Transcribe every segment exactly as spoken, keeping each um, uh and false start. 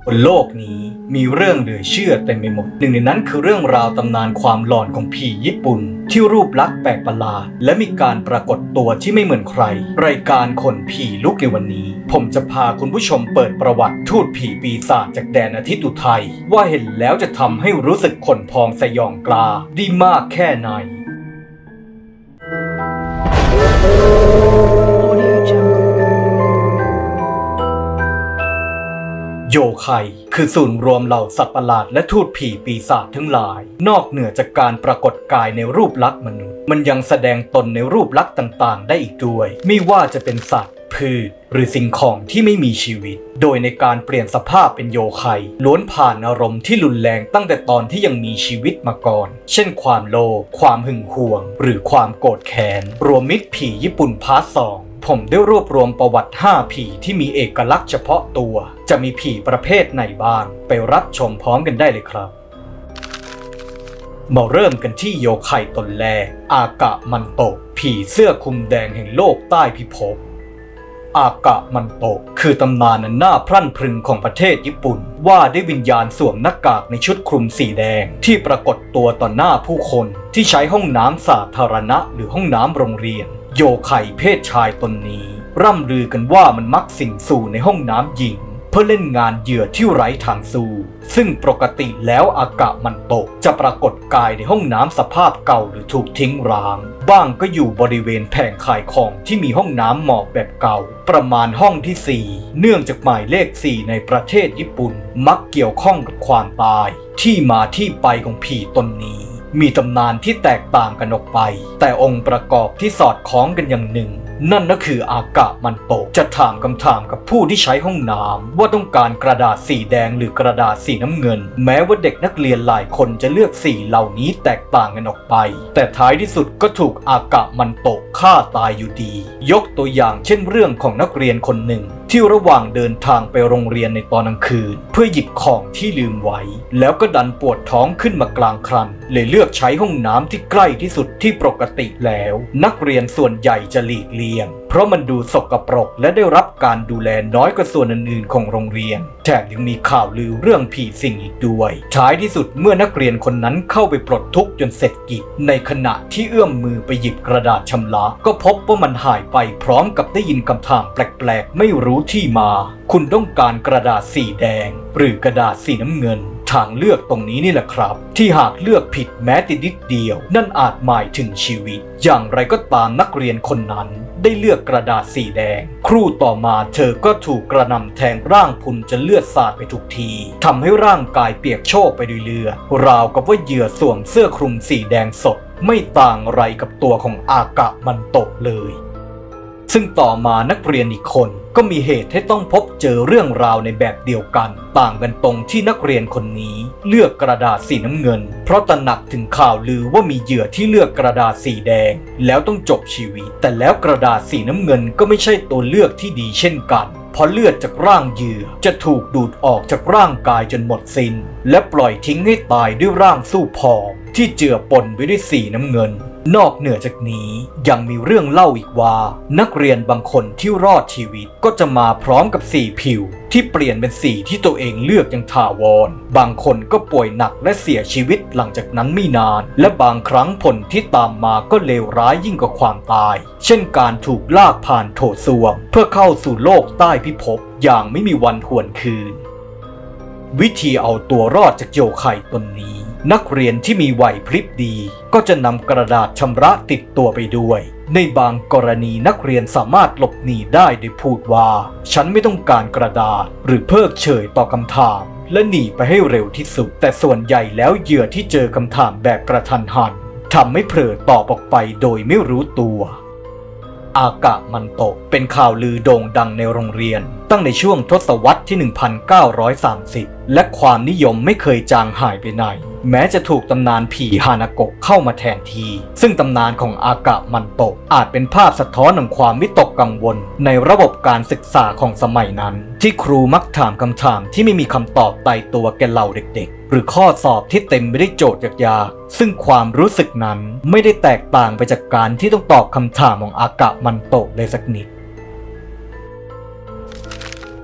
บนโลกนี้มีเรื่องเหลือเชื่อเต็มไปหมดหนึ่งในนั้นคือเรื่องราวตำนานความหลอนของผีญี่ปุ่นที่รูปลักษณ์แปลกประหลาดและมีการปรากฏตัวที่ไม่เหมือนใครรายการคนผีลุกในวันนี้ผมจะพาคุณผู้ชมเปิดประวัติทูตผีปีศาจจากแดนอาทิตย์อุทัยว่าเห็นแล้วจะทำให้รู้สึกขนพองสยองกลาได้มากแค่ไหนโยไคคือศูนย์รวมเหล่าสัตว์ประหลาดและทูตผีปีศาจทั้งหลายนอกเหนือจากการปรากฏกายในรูปลักษณ์มนุษย์มันยังแสดงตนในรูปลักษณ์ต่างๆได้อีกด้วยไม่ว่าจะเป็นสัตว์พืชหรือสิ่งของที่ไม่มีชีวิตโดยในการเปลี่ยนสภาพเป็นโยไคล้วนผ่านอารมณ์ที่รุนแรงตั้งแต่ตอนที่ยังมีชีวิตมาก่อนเช่นความโลภความหึงหวงหรือความโกรธแค้นรวมมิตรผีญี่ปุ่นพาร์ทสองผมได้รวบรวมประวัติห้าผีที่มีเอกลักษณ์เฉพาะตัวจะมีผีประเภทไหนบ้างไปรับชมพร้อมกันได้เลยครับมาเริ่มกันที่โยไคตนแรกอากะมันโตะผีเสื้อคลุมแดงแห่งโลกใต้พิภพอากะมันโตะคือตำนานอันน่าพรั่นพรึงของประเทศญี่ปุ่นว่าได้วิญญาณสวมหน้ากากในชุดคลุมสีแดงที่ปรากฏตัวต่อหน้าผู้คนที่ใช้ห้องน้ำสาธารณะหรือห้องน้ำโรงเรียนโยไคเพศชายตนนี้ร่ำลือกันว่ามันมักสิงสู่ในห้องน้ำหญิงเพื่อเล่นงานเหยื่อที่ไร้ทางสู้ซึ่งปกติแล้วอากะมันโตะจะปรากฏกายในห้องน้ำสภาพเก่าหรือถูกทิ้งร้างบ้างก็อยู่บริเวณแผงขายของที่มีห้องน้ำหมอบแบบเก่าประมาณห้องที่สี่เนื่องจากหมายเลขสี่ในประเทศญี่ปุ่นมักเกี่ยวข้องกับความตายที่มาที่ไปของผีตนนี้มีตำนานที่แตกต่างกันออกไปแต่องค์ประกอบที่สอดคล้องกันอย่างหนึ่งนั่นก็คืออากะมันโตะจะถามคำถามกับผู้ที่ใช้ห้องน้ำว่าต้องการกระดาษสีแดงหรือกระดาษสีน้ำเงินแม้ว่าเด็กนักเรียนหลายคนจะเลือกสีเหล่านี้แตกต่างกันออกไปแต่ท้ายที่สุดก็ถูกอากะมันโตะฆ่าตายอยู่ดียกตัวอย่างเช่นเรื่องของนักเรียนคนหนึ่งที่ระหว่างเดินทางไปโรงเรียนในตอนกลางคืนเพื่อหยิบของที่ลืมไว้แล้วก็ดันปวดท้องขึ้นมากลางครันเลยเลือกใช้ห้องน้ำที่ใกล้ที่สุดที่ปกติแล้วนักเรียนส่วนใหญ่จะหลีกเลี่ยงเพราะมันดูสกปรกและได้รับการดูแลน้อยกว่าส่วนอื่นๆของโรงเรียนแถมยังมีข่าวลือเรื่องผีสิงอีกด้วยท้ายที่สุดเมื่อนักเรียนคนนั้นเข้าไปปลดทุกข์จนเสร็จกิจในขณะที่เอื้อมมือไปหยิบกระดาษชำระก็พบว่ามันหายไปพร้อมกับได้ยินคำถามแปลกๆไม่รู้ที่มาคุณต้องการกระดาษสีแดงหรือกระดาษสีน้ำเงินทางเลือกตรงนี้นี่แหละครับที่หากเลือกผิดแม้แต่นิดเดียวนั่นอาจหมายถึงชีวิตอย่างไรก็ตามนักเรียนคนนั้นได้เลือกกระดาษสีแดงครู่ต่อมาเธอก็ถูกกระหน่ำแทงร่างพุนจนเลือดสาดไปทุกทีทำให้ร่างกายเปียกโชกไปด้วยเลือดราวกับว่าเหยื่อสวมเสื้อคลุมสีแดงสดไม่ต่างอะไรกับตัวของอากะมันโตะเลยซึ่งต่อมานักเรียนอีกคนก็มีเหตุให้ต้องพบเจอเรื่องราวในแบบเดียวกันต่างกันตรงที่นักเรียนคนนี้เลือกกระดาษสีน้ำเงินเพราะตระหนักถึงข่าวลือว่ามีเหยื่อที่เลือกกระดาษสีแดงแล้วต้องจบชีวิตแต่แล้วกระดาษสีน้ำเงินก็ไม่ใช่ตัวเลือกที่ดีเช่นกันเพราะเลือดจากร่างเหยื่อจะถูกดูดออกจากร่างกายจนหมดสิ้นและปล่อยทิ้งให้ตายด้วยร่างสู้ผอมที่เจือปนไปด้วยสีน้ำเงินนอกเหนือจากนี้ยังมีเรื่องเล่าอีกว่านักเรียนบางคนที่รอดชีวิตก็จะมาพร้อมกับสีผิวที่เปลี่ยนเป็นสีที่ตัวเองเลือกอย่างถาวรบางคนก็ป่วยหนักและเสียชีวิตหลังจากนั้นไม่นานและบางครั้งผลที่ตามมาก็เลวร้ายยิ่งกว่าความตายเช่นการถูกลากผ่านโถส้วมเพื่อเข้าสู่โลกใต้พิภพอย่างไม่มีวันหวนคืนวิธีเอาตัวรอดจากโยไคตนนี้นักเรียนที่มีไหวพริบดีก็จะนำกระดาษชำระติดตัวไปด้วยในบางกรณีนักเรียนสามารถหลบหนีได้โดยพูดว่าฉันไม่ต้องการกระดาษหรือเพิกเฉยต่อคำถามและหนีไปให้เร็วที่สุดแต่ส่วนใหญ่แล้วเหยื่อที่เจอคำถามแบบกระทันหันทำให้เผลอตอบออกไปโดยไม่รู้ตัวอากะมันโตะเป็นข่าวลือโด่งดังในโรงเรียนตั้งในช่วงทศวรรษที่ หนึ่งพันเก้าร้อยสามสิบ และความนิยมไม่เคยจางหายไปไหนแม้จะถูกตำนานผีฮานาโกะเข้ามาแทนที่ซึ่งตำนานของอากะมันโตะอาจเป็นภาพสะท้อนของความวิตกกังวลในระบบการศึกษาของสมัยนั้นที่ครูมักถามคำถามที่ไม่มีคำตอบตายตัวแก่เหล่าเด็กๆหรือข้อสอบที่เต็มไปด้วยโจทย์ยากๆซึ่งความรู้สึกนั้นไม่ได้แตกต่างไปจากการที่ต้องตอบคำถามของอากะมันโตะเลยสักนิด ต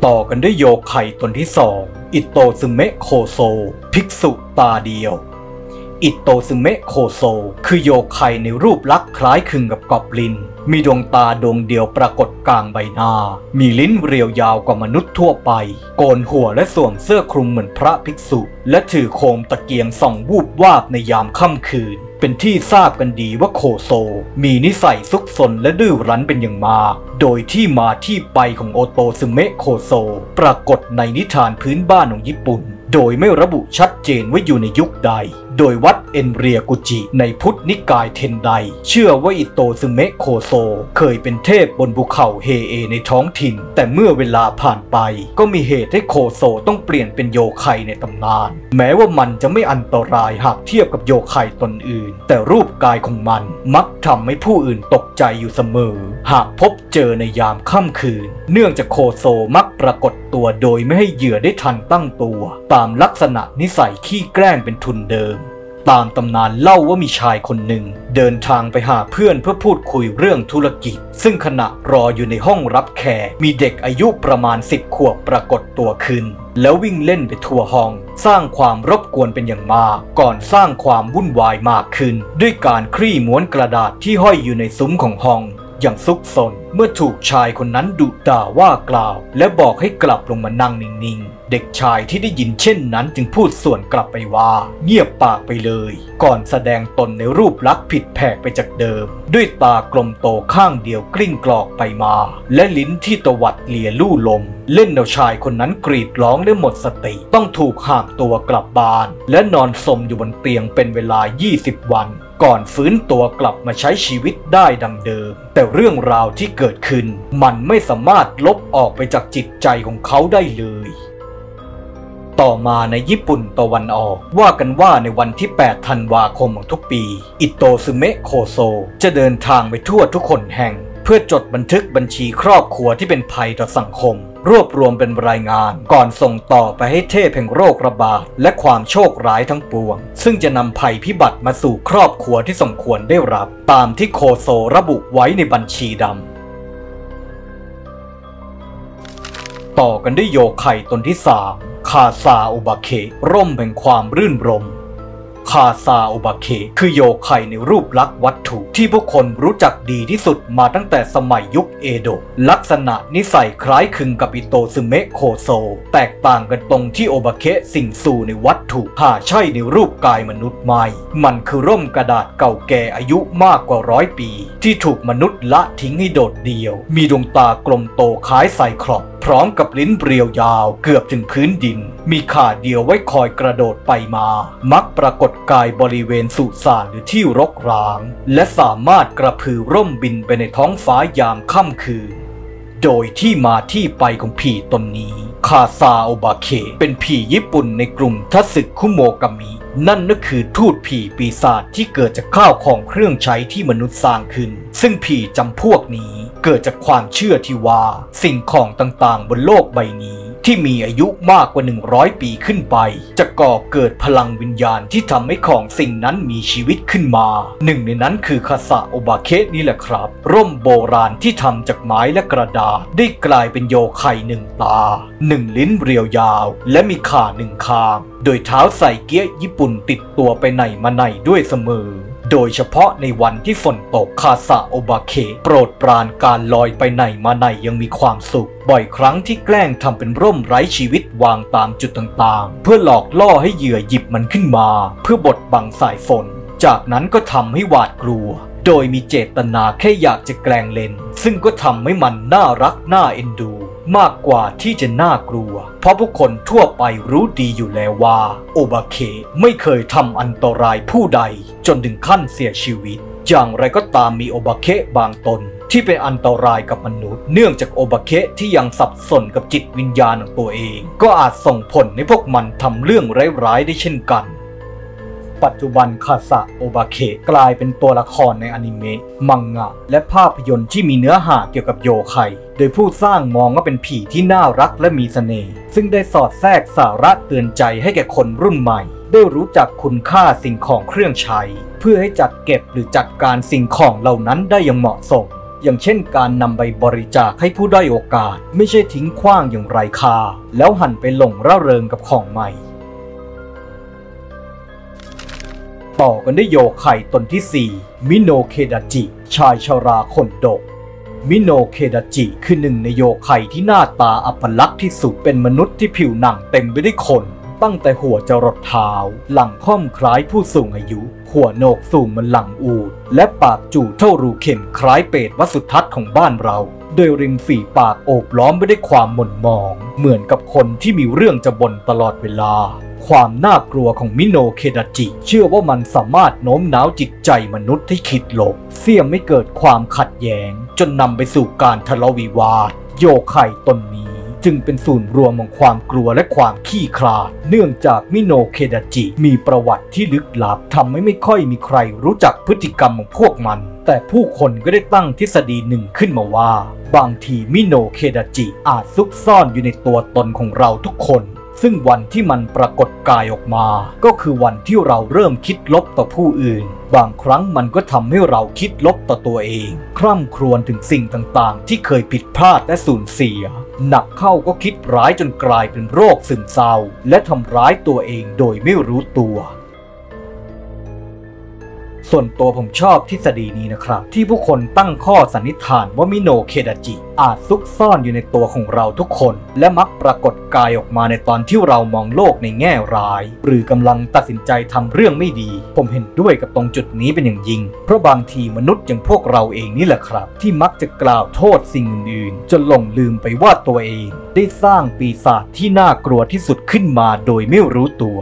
ต่อกันด้วยโยไคตนที่สองอิโตซึเมะโคโซภิกษุตาเดียวอิโตซึเมะโคโซคือโยไคในรูปลักษณ์คล้ายคลึงกับกอบลินมีดวงตาดวงเดียวปรากฏกลางใบหน้ามีลิ้นเรียวยาวกว่ามนุษย์ทั่วไปโกนหัวและสวมเสื้อคลุมเหมือนพระภิกษุและถือโคมตะเกียงส่องวูบวาบในยามค่ำคืนเป็นที่ทราบกันดีว่าโคโซมีนิสัยซุกซนและดื้อรั้นเป็นอย่างมากโดยที่มาที่ไปของโอโตซึเมะโคโซปรากฏในนิทานพื้นบ้านของญี่ปุ่นโดยไม่ระบุชัดเจนว่าอยู่ในยุคใดโดยวัดเอ็นเรียกุจิในพุทธนิกายเทนไดเชื่อว่าอิโตซึเมะโคโซเคยเป็นเทพบนภูเขาเฮเอในท้องถิ่นแต่เมื่อเวลาผ่านไปก็มีเหตุให้โคโซต้องเปลี่ยนเป็นโยไคในตำนานแม้ว่ามันจะไม่อันตรายหากเทียบกับโยไคตนอื่นแต่รูปกายของมันมักทำให้ผู้อื่นตกใจอยู่เสมอหากพบเจอในยามค่ำคืนเนื่องจากโคโซมักปรากฏตัวโดยไม่ให้เหยื่อได้ทันตั้งตัวตามลักษณะนิสัยขี้แกล้งเป็นทุนเดิมตามตำนานเล่าว่ามีชายคนหนึ่งเดินทางไปหาเพื่อนเพื่อพูดคุยเรื่องธุรกิจซึ่งขณะรออยู่ในห้องรับแขกมีเด็กอายุประมาณสิบขวบปรากฏตัวขึ้นแล้ววิ่งเล่นไปทั่วห้องสร้างความรบกวนเป็นอย่างมากก่อนสร้างความวุ่นวายมากขึ้นด้วยการคลี่ม้วนกระดาษที่ห้อยอยู่ในซุ้มของห้องอย่างซุกซนเมื่อถูกชายคนนั้นดุด่าว่ากล่าวและบอกให้กลับลงมานั่งนิ่งๆเด็กชายที่ได้ยินเช่นนั้นจึงพูดส่วนกลับไปว่าเงียบปากไปเลยก่อนแสดงตนในรูปลักษณ์ผิดแผกไปจากเดิมด้วยตากลมโตข้างเดียวกลิ้งกรอกไปมาและลิ้นที่ตวัดเลียลู่ลมเล่นเอาชายคนนั้นกรีดร้องและหมดสติต้องถูกห้ามตัวกลับบ้านและนอนสมอยู่บนเตียงเป็นเวลายี่สิบวันก่อนฟื้นตัวกลับมาใช้ชีวิตได้ดังเดิมแต่เรื่องราวที่เกิดขึ้นมันไม่สามารถลบออกไปจากจิตใจของเขาได้เลยต่อมาในญี่ปุ่นตะวันออกว่ากันว่าในวันที่แปดธันวาคมของทุกปีอิโตซึเมะโคโซจะเดินทางไปทั่วทุกคนแห่งเพื่อจดบันทึกบัญชีครอบครัวที่เป็นภัยต่อสังคมรวบรวมเป็นรายงานก่อนส่งต่อไปให้เทพแห่งโรคระบาดและความโชคร้ายทั้งปวงซึ่งจะนำภัยพิบัติมาสู่ครอบครัวที่สมควรได้รับตามที่โคโซระบุไว้ในบัญชีดำต่อกันด้วยโยไคตนที่สามคาซาอุบาเคะร่มแห่งความรื่นรมย์คาซาอุบาเคะคือโยไคในรูปลักษณ์วัตถุที่ผู้คนรู้จักดีที่สุดมาตั้งแต่สมัยยุคเอโดะลักษณะนิสัยคล้ายคลึงกับอิโตซึเมะโคโซแตกต่างกันตรงที่โอบาเคะสิงสู่ในวัตถุหาใช่ในรูปกายมนุษย์ไม่มันคือร่มกระดาษเก่าแก่อายุมากกว่าร้อยปีที่ถูกมนุษย์ละทิ้งให้โดดเดี่ยวมีดวงตากลมโตคล้ายไซคลอปพร้อมกับลิ้นเรียวยาวเกือบถึงพื้นดินมีขาเดียวไว้คอยกระโดดไปมามักปรากฏกายบริเวณสุสานหรือที่รกร้างและสามารถกระพือร่มบินไปในท้องฟ้ายามค่ำคืนโดยที่มาที่ไปของผีตนนี้คาซาโอบาเคะเป็นผีญี่ปุ่นในกลุ่มทัสึคุโมกามินั่นก็คือทูตผีปีศาจที่เกิดจากข้าวของเครื่องใช้ที่มนุษย์สร้างขึ้นซึ่งผีจำพวกนี้เกิดจากความเชื่อที่ว่าสิ่งของต่างๆบนโลกใบนี้ที่มีอายุมากกว่าหนึ่งร้อยปีขึ้นไปจะก่อเกิดพลังวิญญาณที่ทำให้ของสิ่งนั้นมีชีวิตขึ้นมาหนึ่งในนั้นคือคาซาโอบาเคะนี่แหละครับร่มโบราณที่ทำจากไม้และกระดาษได้กลายเป็นโยไคหนึ่งตาหนึ่งลิ้นเรียวยาวและมีขาหนึ่งข้างโดยเท้าใส่เกี๊ยญี่ปุ่นติดตัวไปไหนมาไหนด้วยเสมอโดยเฉพาะในวันที่ฝนตกคาซาโอบาเคะโปรดปรานการลอยไปไหนมาไหนยังมีความสุขบ่อยครั้งที่แกล้งทำเป็นร่มไร้ชีวิตวางตามจุดต่างๆเพื่อหลอกล่อให้เหยื่อหยิบมันขึ้นมาเพื่อบดบังสายฝนจากนั้นก็ทำให้หวาดกลัวโดยมีเจตนาแค่อยากจะแกล้งเล่นซึ่งก็ทำให้มันน่ารักน่าเอ็นดูมากกว่าที่จะน่ากลัวเพราะผู้คนทั่วไปรู้ดีอยู่แล้วว่าโอบาเคะไม่เคยทำอันตรายผู้ใดจนถึงขั้นเสียชีวิตอย่างไรก็ตามมีโอบาเคะบางตนที่เป็นอันตรายกับมนุษย์เนื่องจากโอบาเคะที่ยังสับสนกับจิตวิญญาณของตัวเองก็อาจส่งผลให้พวกมันทำเรื่องร้ายๆได้เช่นกันปัจจุบันคาซาโอบาเคะกลายเป็นตัวละครในอนิเมะมังงะและภาพยนตร์ที่มีเนื้อหาเกี่ยวกับโยไคโดยผู้สร้างมองว่าเป็นผีที่น่ารักและมีเสน่ห์ซึ่งได้สอดแทรกสาระเตือนใจให้แก่คนรุ่นใหม่ได้รู้จักคุณค่าสิ่งของเครื่องใช้เพื่อให้จัดเก็บหรือจัดการสิ่งของเหล่านั้นได้อย่างเหมาะสมอย่างเช่นการนำไปบริจาคให้ผู้ด้อยโอกาสไม่ใช่ทิ้งขว้างอย่างไร้ค่าแล้วหันไปหลงร่าเริงกับของใหม่ต่อกันด้วยโยไคตนที่สี่มิโนเคดาจิชายชราขนดกมิโนเคดาจิคือหนึ่งในโยไคที่หน้าตาอัปลักษณ์ที่สุดเป็นมนุษย์ที่ผิวหนังเต็มไปด้วยขนตั้งแต่หัวจรดเท้าหลังค่อมคล้ายผู้สูงอายุหัวโหนกสูงเหมือนหลังอูฐและปากจู่เท่ารูเข็มคล้ายเปรตวัสุทัศน์ของบ้านเราโดยริมฝีปากโอบล้อมไปด้วยความหม่นหมองเหมือนกับคนที่มีเรื่องจะบ่นตลอดเวลาความน่ากลัวของมิโนเคดาจิเชื่อว่ามันสามารถโน้มน้าวจิตใจมนุษย์ให้คิดลบเสี่ยมไม่เกิดความขัดแย้งจนนำไปสู่การทะเลาะวิวาทโยไคตนนี้จึงเป็นศูนย์รวมของความกลัวและความขี้คลาดเนื่องจากมิโนเคดาจิมีประวัติที่ลึกลับทำให้ไม่ค่อยมีใครรู้จักพฤติกรรมของพวกมันแต่ผู้คนก็ได้ตั้งทฤษฎีหนึ่งขึ้นมาว่าบางทีมิโนเคดาจิอาจซุกซ่อนอยู่ในตัวตนของเราทุกคนซึ่งวันที่มันปรากฏกายออกมาก็คือวันที่เราเริ่มคิดลบต่อผู้อื่นบางครั้งมันก็ทำให้เราคิดลบต่อตัวเองคร่ำครวญถึงสิ่งต่างๆที่เคยผิดพลาดและสูญเสียหนักเข้าก็คิดร้ายจนกลายเป็นโรคซึมเศร้าและทำร้ายตัวเองโดยไม่รู้ตัวส่วนตัวผมชอบทฤษฎีนี้นะครับที่ผู้คนตั้งข้อสันนิษฐานว่ามิโนเคดาจิอาจซุกซ่อนอยู่ในตัวของเราทุกคนและมักปรากฏกายออกมาในตอนที่เรามองโลกในแง่ร้ายหรือกำลังตัดสินใจทำเรื่องไม่ดีผมเห็นด้วยกับตรงจุดนี้เป็นอย่างยิ่งเพราะบางทีมนุษย์อย่างพวกเราเองนี่แหละครับที่มักจะกล่าวโทษสิ่งอื่นๆจนหลงลืมไปว่าตัวเองได้สร้างปีศาจที่น่ากลัวที่สุดขึ้นมาโดยไม่รู้ตัว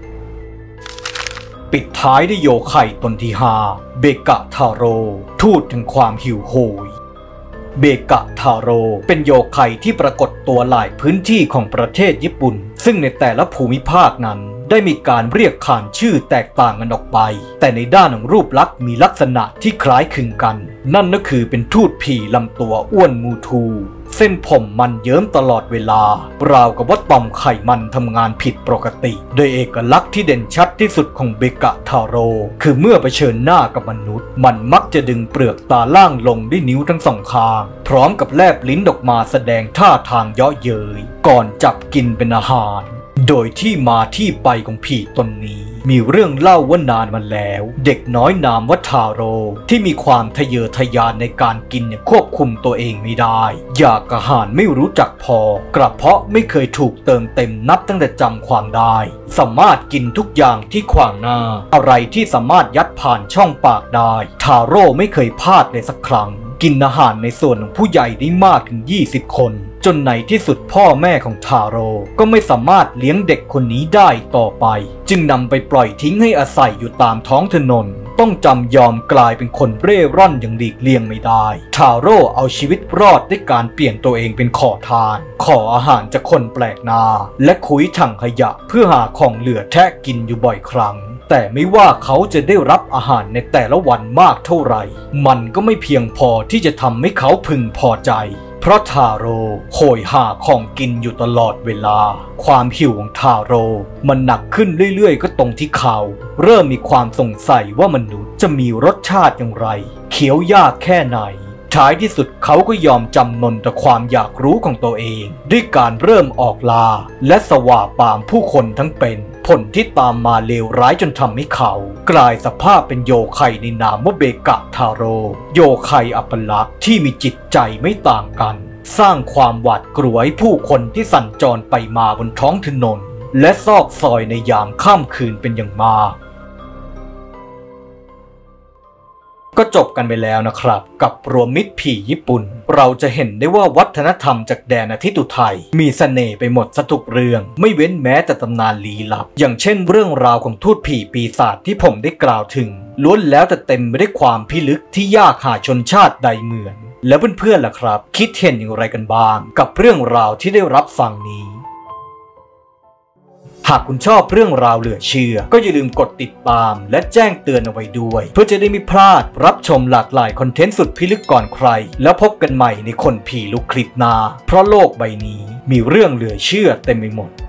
ปิดท้ายด้วยโยไคตนที่ห้าเบกะทาโร่ทูตถึงความหิวโหยเบกะทาโร่เป็นโยไคที่ปรากฏตัวหลายพื้นที่ของประเทศญี่ปุ่นซึ่งในแต่ละภูมิภาคนั้นได้มีการเรียกขานชื่อแตกต่างกันออกไปแต่ในด้านของรูปลักษณ์มีลักษณะที่คล้ายคลึงกันนั่นก็คือเป็นทูตผีลำตัวอ้วนมูทูเส้นผมมันเยิ้มตลอดเวลาราวกับว่าต่อมไขมันทำงานผิดปกติโดยเอกลักษณ์ที่เด่นชัดที่สุดของเบกะทาโร่คือเมื่อเผชิญหน้ากับมนุษย์มันมักจะดึงเปลือกตาล่างลงด้วยนิ้วทั้งสองข้างพร้อมกับแลบลิ้นออกมาแสดงท่าทางเยาะเย้ยก่อนจับกินเป็นอาหารโดยที่มาที่ไปของผีตนนี้มีเรื่องเล่าว่านานมาแล้วเด็กน้อยนามว่าทาโร่ที่มีความทะเยอทะยานในการกินอย่างควบคุมตัวเองไม่ได้อยากอาหารไม่รู้จักพอกระเพาะไม่เคยถูกเติมเต็มนับตั้งแต่จำความได้สามารถกินทุกอย่างที่ขวางหน้าอะไรที่สามารถยัดผ่านช่องปากได้ทาโร่ไม่เคยพลาดเลยสักครั้งกินอาหารในส่วนของผู้ใหญ่ได้มากถึงยี่สิบคนจนในที่สุดพ่อแม่ของทาโร่ก็ไม่สามารถเลี้ยงเด็กคนนี้ได้ต่อไปจึงนำไปปล่อยทิ้งให้อาศัยอยู่ตามท้องถนนต้องจำยอมกลายเป็นคนเร่ร่อนอย่างหลีกเลี่ยงไม่ได้ทาโร่เอาชีวิตรอดด้วยการเปลี่ยนตัวเองเป็นขอทานขออาหารจากคนแปลกหน้าและคุ้ยถังขยะเพื่อหาของเหลือแทะกินอยู่บ่อยครั้งแต่ไม่ว่าเขาจะได้รับอาหารในแต่ละวันมากเท่าไหร่มันก็ไม่เพียงพอที่จะทำให้เขาพึงพอใจเพราะทาโร่โหยหาของกินอยู่ตลอดเวลาความหิวของทาโร่มันหนักขึ้นเรื่อยๆก็ตรงที่เขาเริ่มมีความสงสัยว่ามนุษย์จะมีรสชาติอย่างไรเคี้ยวยากแค่ไหนท้ายที่สุดเขาก็ยอมจำนนต่อความอยากรู้ของตัวเองด้วยการเริ่มออกล่าและสว่าปามผู้คนทั้งเป็นผลที่ตามมาเลวร้ายจนทำให้เขากลายสภาพเป็นโยไคในนามว่าเบกะทาโร่โยไคอัปลักษณ์ที่มีจิตใจไม่ต่างกันสร้างความหวาดกลัวให้ผู้คนที่สัญจรไปมาบนท้องถนนและซอกซอยในยามค่ำคืนเป็นอย่างมากก็จบกันไปแล้วนะครับกับรวมมิตรผีญี่ปุ่นเราจะเห็นได้ว่าวัฒนธรรมจากแดนอาทิตย์อุทัยมีเสน่ห์ไปหมดสทุกเรื่องไม่เว้นแม้แต่ตำนานลี้ลับอย่างเช่นเรื่องราวของทูตผีปีศาจที่ผมได้กล่าวถึงล้วนแล้วแต่เต็มไปด้วยความพิลึกที่ยากหาชนชาติใดเหมือนแล้วเพื่อนๆล่ะครับคิดเห็นอย่างไรกันบ้างกับเรื่องราวที่ได้รับฟังนี้หากคุณชอบเรื่องราวเหลือเชื่อก็อย่าลืมกดติดตามและแจ้งเตือนเอาไว้ด้วยเพื่อจะได้ไม่พลาดรับชมหลากหลายคอนเทนต์สุดพิลึกก่อนใครแล้วพบกันใหม่ในคนผีลุกคลิปหน้าเพราะโลกใบนี้มีเรื่องเหลือเชื่อเต็มไปหมด